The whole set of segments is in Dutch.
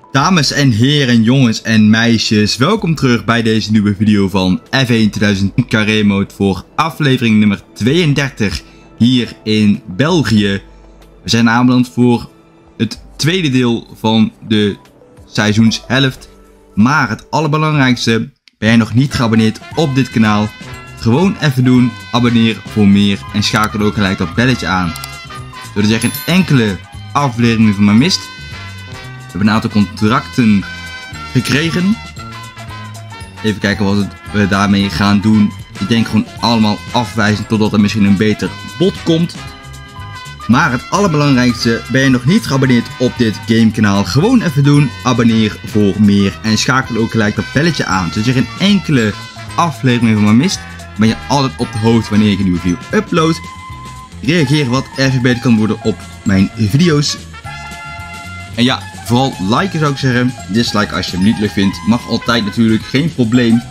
Dames en heren, jongens en meisjes, welkom terug bij deze nieuwe video van F1 2010 Carré Mode voor aflevering nummer 32 hier in België. We zijn aanbeland voor het tweede deel van de seizoenshelft. Maar het allerbelangrijkste, ben jij nog niet geabonneerd op dit kanaal? Gewoon even doen, abonneer voor meer en schakel ook gelijk dat belletje aan. Zodat je geen enkele aflevering meer van me mist. We hebben een aantal contracten gekregen. Even kijken wat we daarmee gaan doen. Ik denk gewoon allemaal afwijzen totdat er misschien een beter bod komt. Maar het allerbelangrijkste, ben je nog niet geabonneerd op dit gamekanaal? Gewoon even doen, abonneer voor meer en schakel ook gelijk dat belletje aan. Zodat je geen enkele aflevering meer van me mist. Ben je altijd op de hoogte wanneer ik een nieuwe video upload. Reageer wat er verbeterd kan worden op mijn video's. En ja, vooral liken zou ik zeggen. Dislike als je hem niet leuk vindt. Mag altijd natuurlijk, geen probleem.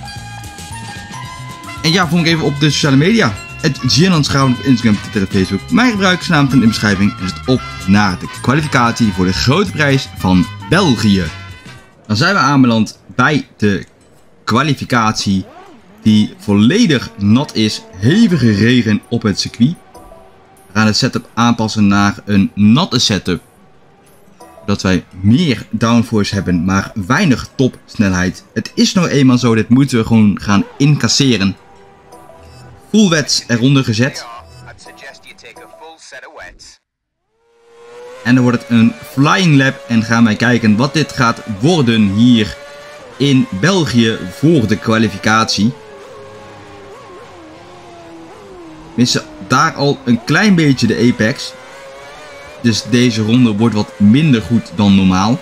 En ja, volg ik even op de sociale media. Het Gianlandschaven op Instagram, Twitter en Facebook. Mijn gebruikersnaam in de beschrijving. En zet op naar de kwalificatie voor de grote prijs van België. Dan zijn we aanbeland bij de kwalificatie. Die volledig nat is. Hevige regen op het circuit. We gaan de setup aanpassen naar een natte setup. Dat wij meer downforce hebben, maar weinig topsnelheid. Het is nou eenmaal zo, dit moeten we gewoon gaan incasseren. Full wets eronder gezet. En dan wordt het een flying lap en gaan wij kijken wat dit gaat worden hier in België voor de kwalificatie. Missen daar al een klein beetje de apex. Dus deze ronde wordt wat minder goed dan normaal.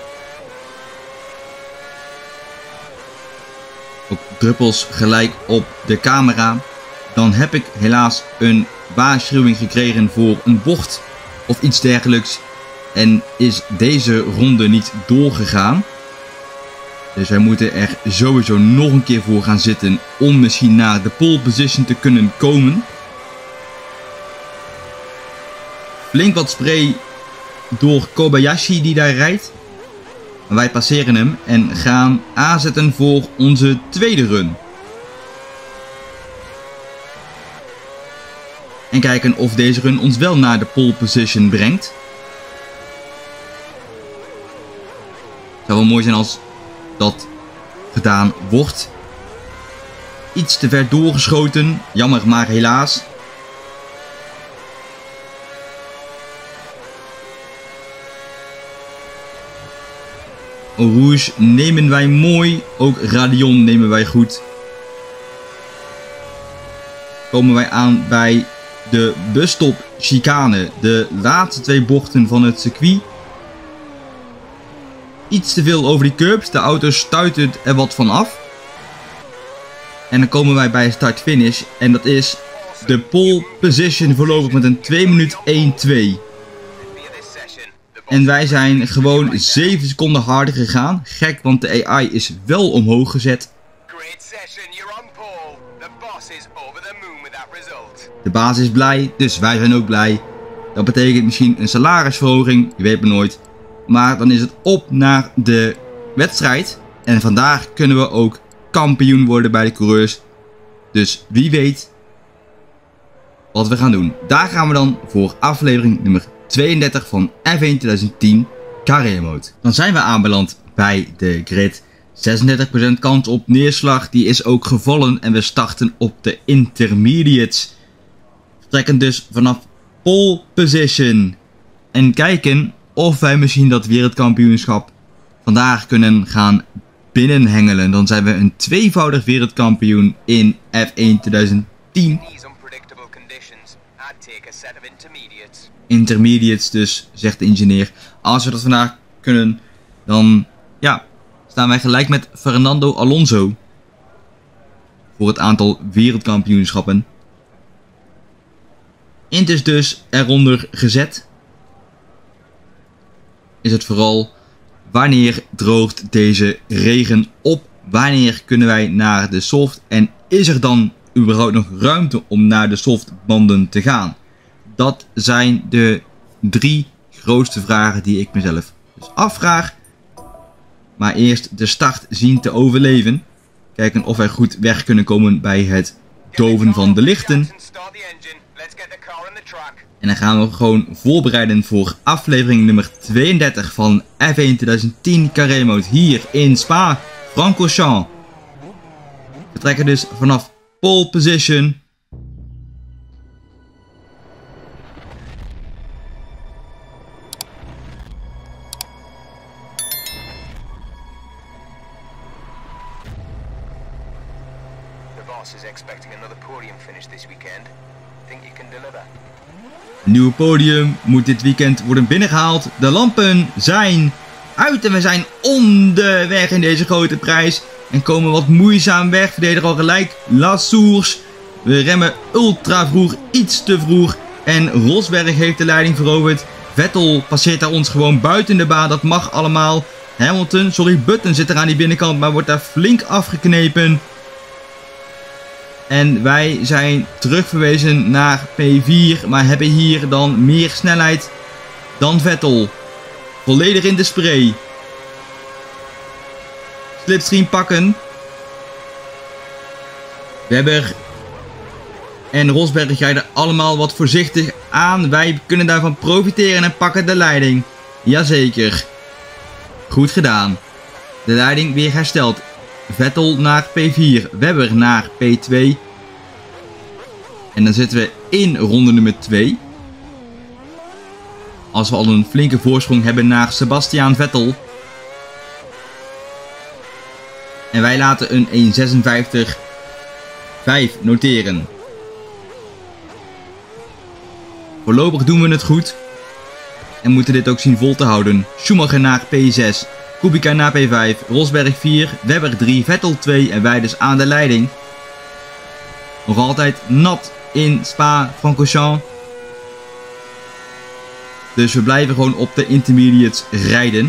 Ook druppels gelijk op de camera. Dan heb ik helaas een waarschuwing gekregen voor een bocht of iets dergelijks. En is deze ronde niet doorgegaan. Dus wij moeten er sowieso nog een keer voor gaan zitten om misschien naar de pole position te kunnen komen. Flink wat spray door Kobayashi die daar rijdt. Wij passeren hem en gaan aanzetten voor onze tweede run. En kijken of deze run ons wel naar de pole position brengt. Het zou wel mooi zijn als dat gedaan wordt. Iets te ver doorgeschoten. Jammer, maar helaas. Rouge nemen wij mooi. Ook Radion nemen wij goed. Komen wij aan bij de busstop chicane. De laatste twee bochten van het circuit. Iets te veel over die curbs. De auto stuitert er wat van af. En dan komen wij bij start-finish. En dat is de pole position voorlopig met een 2 minuut 1-2. En wij zijn gewoon 7 seconden harder gegaan. Gek, want de AI is wel omhoog gezet. De baas is blij, dus wij zijn ook blij. Dat betekent misschien een salarisverhoging, je weet maar nooit. Maar dan is het op naar de wedstrijd. En vandaag kunnen we ook kampioen worden bij de coureurs. Dus wie weet wat we gaan doen. Daar gaan we dan voor aflevering nummer 32 van F1 2010 Carré Mode. Dan zijn we aanbeland bij de grid. 36% kans op neerslag, die is ook gevallen en we starten op de intermediates. Vertrekken dus vanaf pole position en kijken of wij misschien dat wereldkampioenschap vandaag kunnen gaan binnenhengelen. Dan zijn we een tweevoudig wereldkampioen in F1 2010. Intermediates dus, zegt de ingenieur. Als we dat vandaag kunnen, dan ja, staan wij gelijk met Fernando Alonso voor het aantal wereldkampioenschappen. Intus dus eronder gezet. Is het vooral wanneer droogt deze regen op? Wanneer kunnen wij naar de soft? En is er dan überhaupt nog ruimte om naar de softbanden te gaan? Dat zijn de 3 grootste vragen die ik mezelf dus afvraag. Maar eerst de start zien te overleven. Kijken of wij goed weg kunnen komen bij het doven van de lichten. En dan gaan we gewoon voorbereiden voor aflevering nummer 32 van F1 2010 Carré Mode hier in Spa-Francorchamps. We trekken dus vanaf pole position. Nieuw podium moet dit weekend worden binnengehaald. De lampen zijn uit en we zijn onderweg in deze grote prijs. En komen wat moeizaam weg. Verdediger al gelijk. La Source. We remmen ultra vroeg. Iets te vroeg. En Rosberg heeft de leiding veroverd. Vettel passeert daar ons gewoon buiten de baan. Dat mag allemaal. Button zit er aan die binnenkant. Maar wordt daar flink afgeknepen. En wij zijn terugverwezen naar P4. Maar hebben hier dan meer snelheid dan Vettel. Volledig in de spray. Slipstream pakken. Webber en Rosberg rijden allemaal wat voorzichtig aan. Wij kunnen daarvan profiteren en pakken de leiding. Jazeker. Goed gedaan. De leiding weer hersteld. Vettel naar P4. Webber naar P2. En dan zitten we in ronde nummer 2. Als we al een flinke voorsprong hebben naar Sebastian Vettel. En wij laten een 1.56.5 noteren. Voorlopig doen we het goed. En moeten dit ook zien vol te houden. Schumacher naar P6. Kubica naar P5. Rosberg 4. Webber 3. Vettel 2. En wij dus aan de leiding. Nog altijd nat in Spa-Francorchamps. Dus we blijven gewoon op de intermediates rijden.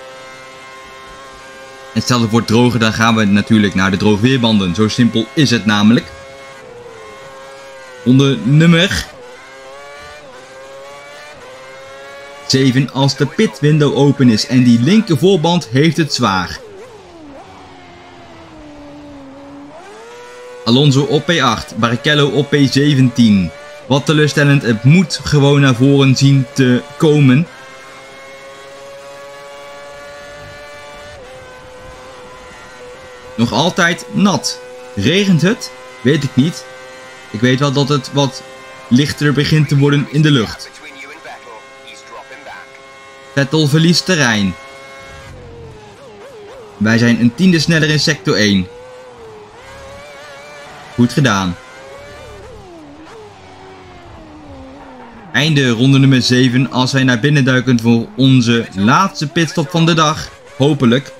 En stel het wordt droger, dan gaan we natuurlijk naar de droogweerbanden. Zo simpel is het namelijk. Ronde nummer 7. Als de pit window open is en die linker voorband heeft het zwaar. Alonso op P8. Barrichello op P17. Wat teleurstellend, het moet gewoon naar voren zien te komen. Nog altijd nat. Regent het? Weet ik niet. Ik weet wel dat het wat lichter begint te worden in de lucht. Vettel verliest terrein. Wij zijn een tiende sneller in sector 1. Goed gedaan. Einde ronde nummer 7 als wij naar binnen duiken voor onze laatste pitstop van de dag. Hopelijk.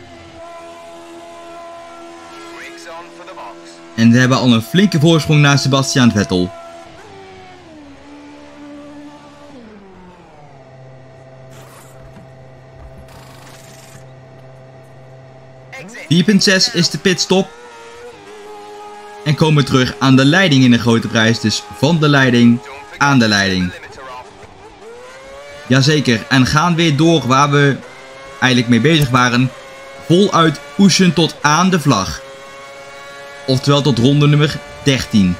En we hebben al een flinke voorsprong naar Sebastian Vettel. .6 is de pitstop. En komen terug aan de leiding in de grote prijs. Dus van de leiding aan de leiding. Jazeker. En gaan weer door waar we eigenlijk mee bezig waren. Voluit pushen tot aan de vlag. Oftewel tot ronde nummer 13.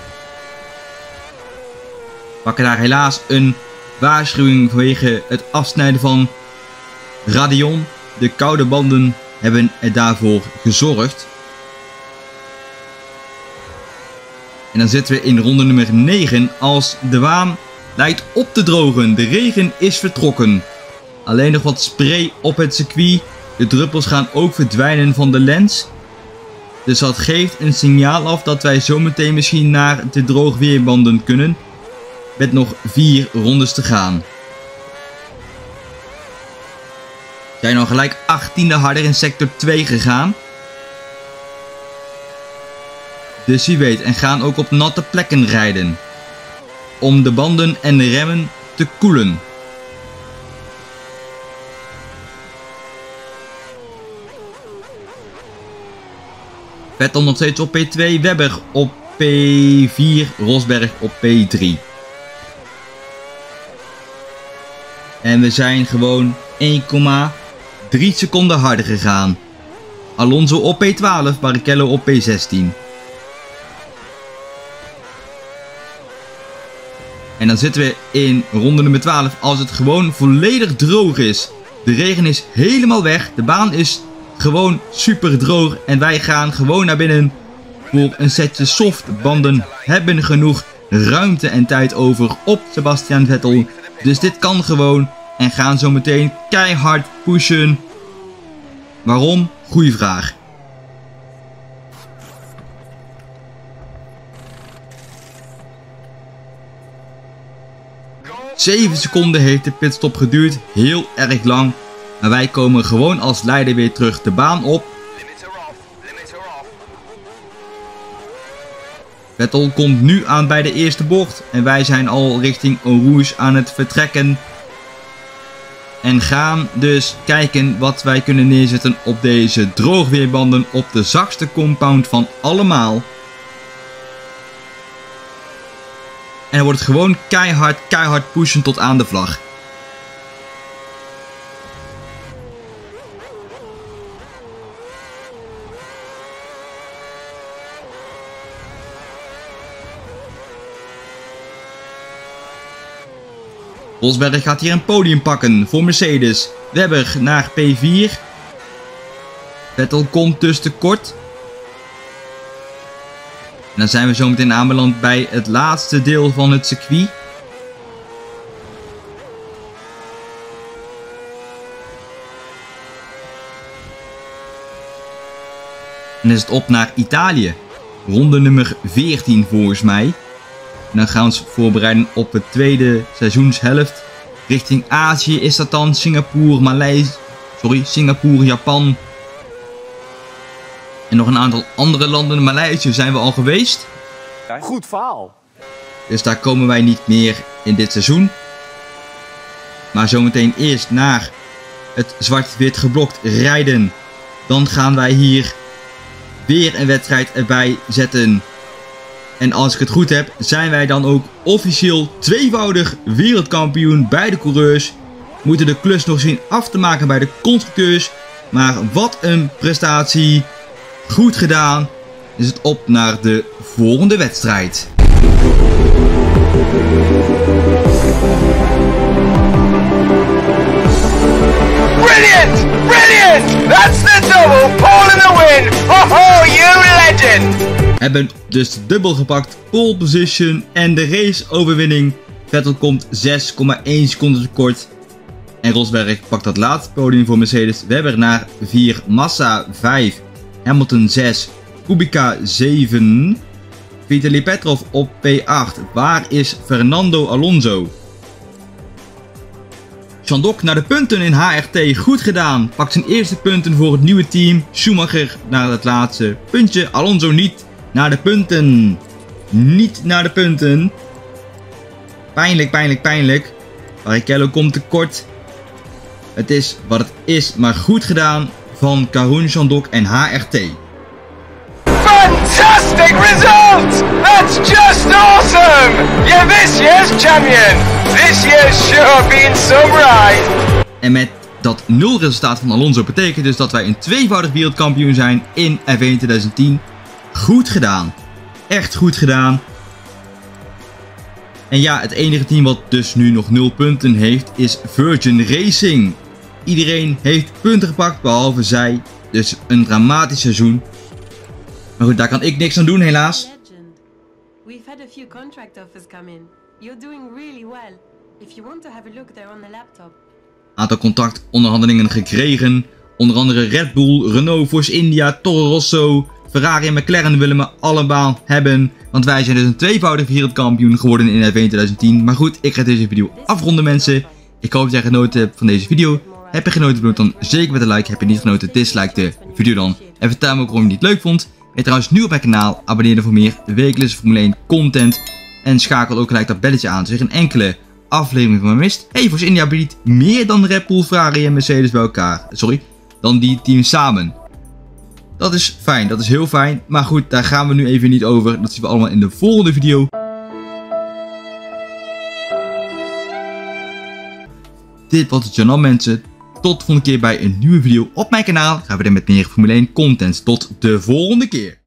Pakken daar helaas een waarschuwing vanwege het afsnijden van Radion. De koude banden hebben er daarvoor gezorgd. En dan zitten we in ronde nummer 9 als de baan lijkt op te drogen. De regen is vertrokken. Alleen nog wat spray op het circuit. De druppels gaan ook verdwijnen van de lens. Dus dat geeft een signaal af dat wij zometeen misschien naar de droogweerbanden kunnen. Met nog 4 rondes te gaan. We zijn al gelijk 18e harder in sector 2 gegaan. Dus wie weet, en gaan ook op natte plekken rijden. Om de banden en de remmen te koelen. Vettel nog steeds op P2, Webber op P4, Rosberg op P3. En we zijn gewoon 1,3 3 seconden harder gegaan. Alonso op P12, Barrichello op P16. En dan zitten we in ronde nummer 12 als het gewoon volledig droog is. De regen is helemaal weg. De baan is gewoon super droog. En wij gaan gewoon naar binnen voor een setje softbanden. Hebben genoeg ruimte en tijd over op Sebastian Vettel. Dus dit kan gewoon. En gaan zo meteen keihard pushen. Waarom? Goeie vraag. Zeven seconden heeft de pitstop geduurd. Heel erg lang. Maar wij komen gewoon als leider weer terug de baan op. Vettel komt nu aan bij de eerste bocht. En wij zijn al richting Eau Rouge aan het vertrekken. En gaan dus kijken wat wij kunnen neerzetten op deze droogweerbanden op de zachtste compound van allemaal. En dan wordt het gewoon keihard pushen tot aan de vlag. Rosberg gaat hier een podium pakken voor Mercedes. Webber naar P4. Vettel komt dus tekort. En dan zijn we zo meteen aanbeland bij het laatste deel van het circuit. En dan is het op naar Italië. Ronde nummer 14 volgens mij. En dan gaan we ons voorbereiden op de tweede seizoenshelft. Richting Azië is dat dan Singapore, Japan. En nog een aantal andere landen. Maleisië zijn we al geweest. Goed verhaal. Dus daar komen wij niet meer in dit seizoen. Maar zometeen eerst naar het zwart-wit geblokt rijden. Dan gaan wij hier weer een wedstrijd erbij zetten. En als ik het goed heb, zijn wij dan ook officieel tweevoudig wereldkampioen bij de coureurs. Moeten de klus nog zien af te maken bij de constructeurs. Maar wat een prestatie. Goed gedaan. Is het op naar de volgende wedstrijd. Brilliant! Brilliant! That's the double! Pole in the win! Oh, you legend! Hebben dus dubbel gepakt, pole position en de race-overwinning. Vettel komt 6,1 seconden tekort. En Rosberg pakt dat laatste podium voor Mercedes. Webber naar 4, Massa 5, Hamilton 6, Kubica 7, Vitaly Petrov op P8. Waar is Fernando Alonso? Chandok naar de punten in HRT, goed gedaan. Pakt zijn eerste punten voor het nieuwe team. Schumacher naar het laatste puntje. Alonso niet naar de punten. Niet naar de punten. Pijnlijk, pijnlijk, pijnlijk. Barrichello komt tekort. Het is wat het is, maar goed gedaan van Karun, Chandok en HRT. Fantastic result! That's just awesome! You're this year's champion! This year's sure been so bright! En met dat 0 resultaat van Alonso betekent dus dat wij een tweevoudig wereldkampioen zijn in F1 2010. Goed gedaan. Echt goed gedaan. En ja, het enige team wat dus nu nog 0 punten heeft is Virgin Racing. Iedereen heeft punten gepakt behalve zij. Dus een dramatisch seizoen. Maar goed, daar kan ik niks aan doen helaas. We've had a few contract offers come in. You're doing really well. If you want to have a look there on the laptop. Aantal contractonderhandelingen gekregen. Onder andere Red Bull, Renault, Force India, Toro Rosso, Ferrari en McLaren willen me allemaal hebben. Want wij zijn dus een tweevoudig wereldkampioen geworden in F1 2010. Maar goed, ik ga deze video afronden mensen. Ik hoop dat jij genoten hebt van deze video. Heb je genoten, doe het dan zeker met een like. Heb je niet genoten, dislike de video dan. En vertel me ook waarom je het niet leuk vond. Ben je trouwens nieuw op mijn kanaal, abonneer dan voor meer wekelijkse Formule 1 content. En schakel ook gelijk dat belletje aan, zodat je geen enkele aflevering van me mist. Hey, Force India biedt meer dan Red Bull, Ferrari en Mercedes bij elkaar. Sorry, dan die teams samen. Dat is fijn, dat is heel fijn. Maar goed, daar gaan we nu even niet over. Dat zien we allemaal in de volgende video. Dit was het journaal mensen. tot de volgende keer bij een nieuwe video op mijn kanaal. Gaan we weer met meer Formule 1 content. Tot de volgende keer.